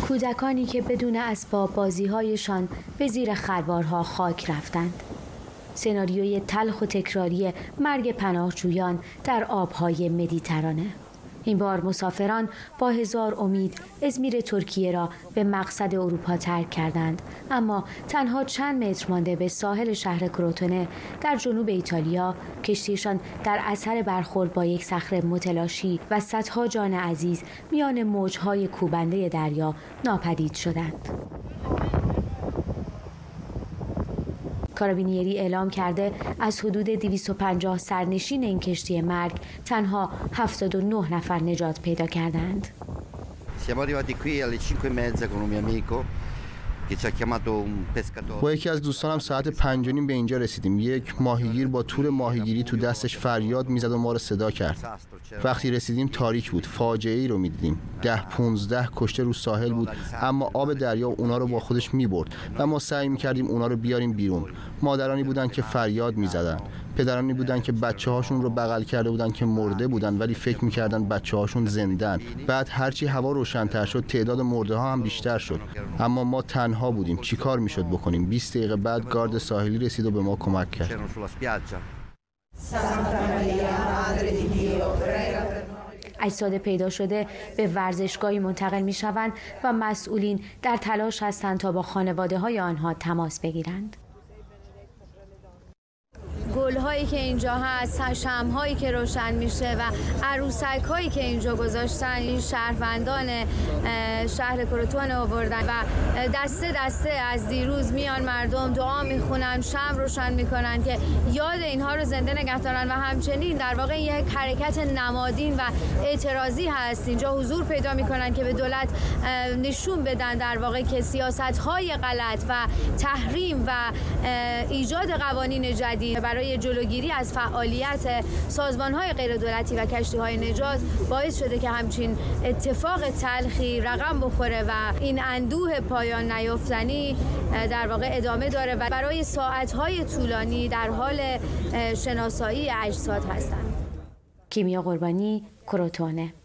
کودکانی که بدون اسباب بازی‌هایشان به زیر خروارها خاک رفتند. سناریوی تلخ و تکراری مرگ پناهجویان در آبهای مدیترانه. این بار مسافران با هزار امید ازمیر ترکیه را به مقصد اروپا ترک کردند، اما تنها چند متر مانده به ساحل شهر کروتونه در جنوب ایتالیا کشتیشان در اثر برخورد با یک صخره متلاشی و صدها جان عزیز میان موجهای کوبنده دریا ناپدید شدند. کارابینیری اعلام کرده از حدود 250 سرنشین این کشتی مرگ تنها 79 نفر نجات پیدا کردند. با یکی از دوستانم ساعت 5:30 به اینجا رسیدیم. یک ماهیگیر با تور ماهیگیری تو دستش فریاد میزد و ما رو صدا کرد. وقتی رسیدیم تاریک بود. فاجعه‌ای رو می‌دیدیم. 10-15 کشته رو ساحل بود، اما آب دریا اونا رو با خودش می‌برد و ما سعی می‌کردیم اونا رو بیاریم بیرون. مادرانی بودن که فریاد می‌زدن. پدرانی بودن که بچه‌هاشون رو بغل کرده بودن که مرده بودن ولی فکر می‌کردن بچه‌هاشون زنده‌ان. بعد هرچی هوا روشن‌تر شد تعداد مرده‌ها هم بیشتر شد. اما ما تنها بودیم. چیکار میشد بکنیم؟ 20 دقیقه بعد گارد ساحلی رسید و به ما کمک کرد. اجساد پیدا شده به ورزشگاهی منتقل می‌شوند و مسئولین در تلاش هستند تا با خانواده‌های آنها تماس بگیرند. گل‌هایی که اینجا هست، شمع‌هایی که روشن میشه و عروسک‌هایی که اینجا گذاشتن، این شهروندان شهر کروتونه آوردن و دسته دسته از دیروز میان مردم دعا میخونن، شمع روشن میکنن که یاد اینها رو زنده نگه دارن و همچنین در واقع یک حرکت نمادین و اعتراضی هست. اینجا حضور پیدا میکنن که به دولت نشون بدن در واقع که سیاست‌های غلط و تحریم و ایجاد قوانین جدید برای جلوگیری از فعالیت سازمان‌های غیردولتی و کشتی‌های نجات باعث شده که همچین اتفاق تلخی رقم بخوره و این اندوه پایان نیافتنی در واقع ادامه داره و برای ساعت‌های طولانی در حال شناسایی اجساد هستند. کیمیا قربانی، کروتونه.